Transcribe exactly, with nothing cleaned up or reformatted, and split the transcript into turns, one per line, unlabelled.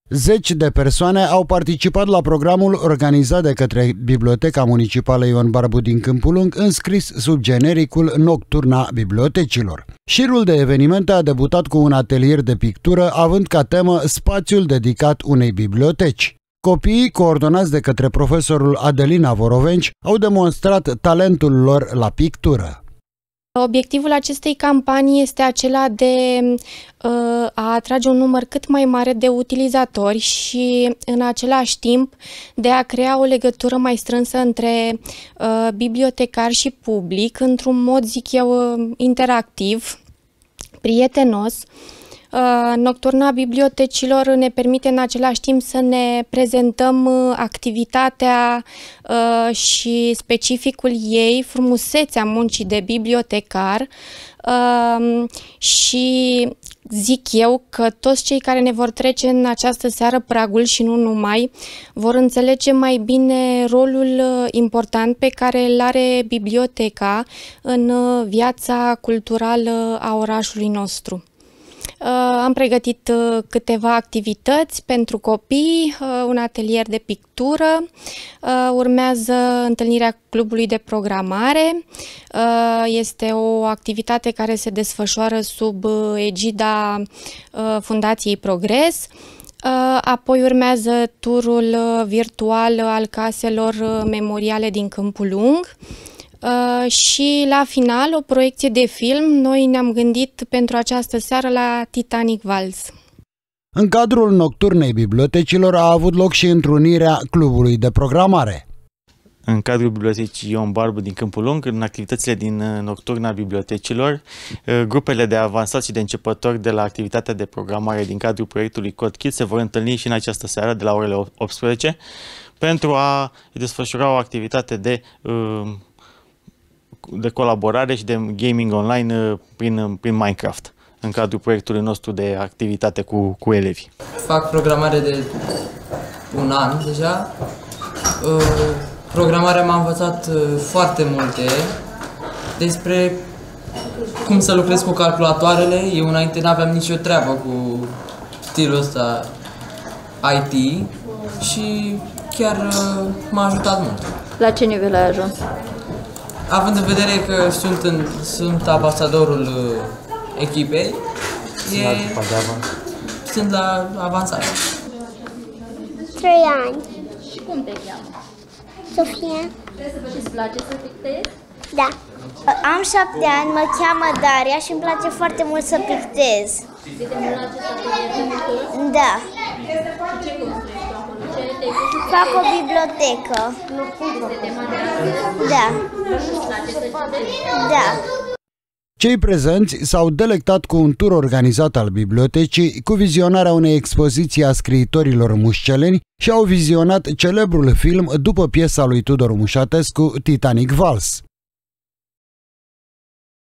Zeci de persoane au participat la programul organizat de către Biblioteca Municipală Ion Barbu din Câmpul Lung, înscris sub genericul Nocturna Bibliotecilor. Șirul de evenimente a debutat cu un atelier de pictură, având ca temă spațiul dedicat unei biblioteci. Copiii, coordonați de către profesorul Adelina Vorovenci, au demonstrat talentul lor la pictură.
Obiectivul acestei campanii este acela de uh, a atrage un număr cât mai mare de utilizatori și în același timp de a crea o legătură mai strânsă între uh, bibliotecari și public într-un mod, zic eu, interactiv, prietenos. Nocturna Bibliotecilor ne permite în același timp să ne prezentăm activitatea și specificul ei, frumusețea muncii de bibliotecar și zic eu că toți cei care ne vor trece în această seară pragul și nu numai, vor înțelege mai bine rolul important pe care îl are biblioteca în viața culturală a orașului nostru. Am pregătit câteva activități pentru copii, un atelier de pictură, urmează întâlnirea clubului de programare, este o activitate care se desfășoară sub egida Fundației Progres, apoi urmează turul virtual al caselor memoriale din Câmpul Lung. Uh, și la final o proiecție de film. Noi ne-am gândit pentru această seară la Titanic Vals.
În cadrul Nocturnei Bibliotecilor a avut loc și întrunirea clubului de programare.
În cadrul Bibliotecii Ion Barbu din Câmpul Lung, în activitățile din Nocturna Bibliotecilor, grupele de avansați și de începători de la activitatea de programare din cadrul proiectului Code Kids se vor întâlni și în această seară de la orele optsprezece pentru a desfășura o activitate de uh, de colaborare și de gaming online prin, prin Minecraft, în cadrul proiectului nostru de activitate cu, cu elevii.
Fac programare de un an deja. Programarea m-a învățat foarte multe despre cum să lucrez cu calculatoarele. Eu înainte n-aveam nicio treabă cu stilul ăsta I T și chiar m-a ajutat mult.
La ce nivel ai ajuns?
Având în vedere că sunt, în, sunt ambasadorul uh, echipei, e, sunt la avansare.
Trei ani.
Și cum te cheamă?
Sofia.
Și îți place să pictezi?
Da. Am șapte ani, mă cheamă Daria și îmi place foarte mult să pictez.
Ți te mult la acest atelier de pictură?
Da.
Și ce construiești tu acolo? Ce te-ai pus?
Fac o bibliotecă.
Este tema de astăzi?
Da.
Îți place să citești?
Da.
Cei prezenți s-au delectat cu un tur organizat al bibliotecii, cu vizionarea unei expoziții a scriitorilor mușceleni și au vizionat celebrul film după piesa lui Tudor Mușatescu, Titanic Vals.